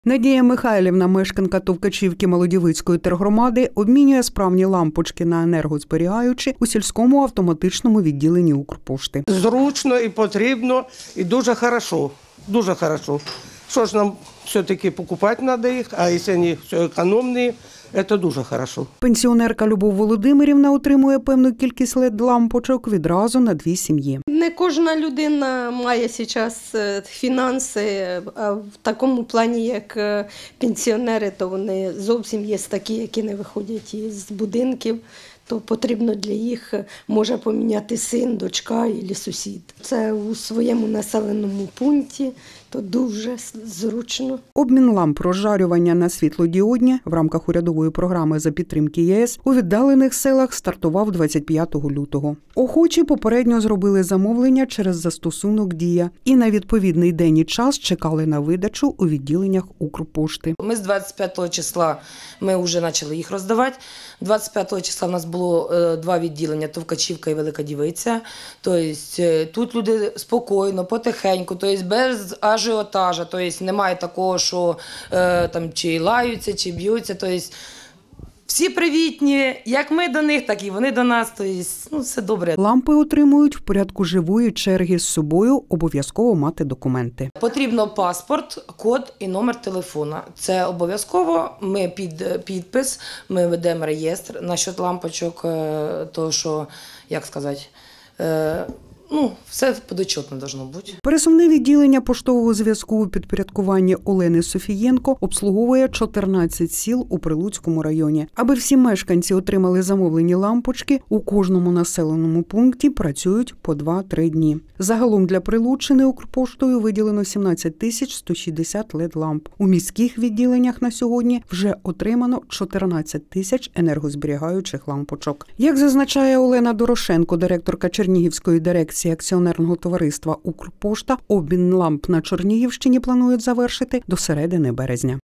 Надія Михайлівна, мешканка Товкачівки Молодівицької тергромади, обмінює справні лампочки на енергозберігаючі у сільському автоматичному відділенні Укрпошти. Зручно і потрібно, і дуже хорошо. Дуже хорошо. Що ж нам все-таки покупати треба їх, а якщо вони все економні, це дуже хорошо. Пенсіонерка Любов Володимирівна отримує певну кількість LED-лампочок відразу на 2 сім'ї. Не кожна людина має зараз фінанси, а в такому плані, як пенсіонери, то вони зовсім є такі, які не виходять із будинків, то потрібно для їх може поміняти син, дочка або сусід. Це у своєму населеному пункті, то дуже зручно. Обмін ламп розжарювання на світлодіодні в рамках урядової програми за підтримки ЄС у віддалених селах стартував 25 лютого. Охочі попередньо зробили замовлення через застосунок «Дія» і на відповідний день і час чекали на видачу у відділеннях Укрпошти. Ми з 25 числа ми вже почали їх роздавати. 25 числа в нас було 2 відділення – Товкачівка і Велика Дівиця. Тобто тут люди спокійно, потихеньку, тобто без ажіотажу, тобто немає такого, що там чи лаються, чи б'ються. Тобто всі привітні, як ми до них, так і вони до нас, тобто все добре. Лампи отримують в порядку живої черги, з собою обов'язково мати документи. Потрібно паспорт, код і номер телефона. Це обов'язково, ми під підпис, ми ведемо реєстр насчет лампочок, то що, як сказати, все подотчетно должно бути. Пересувне відділення поштового зв'язку у підпорядкуванні Олени Софієнко обслуговує 14 сіл у Прилуцькому районі. Аби всі мешканці отримали замовлені лампочки, у кожному населеному пункті працюють по 2-3 дні. Загалом для Прилуччини Укрпоштою виділено 17 160 LED-ламп. У міських відділеннях на сьогодні вже отримано 14 тисяч енергозберігаючих лампочок. Як зазначає Олена Дорошенко, директорка Чернігівської дирекції акціонерного товариства «Укрпошта», обмін ламп на Чернігівщині планують завершити до середини березня.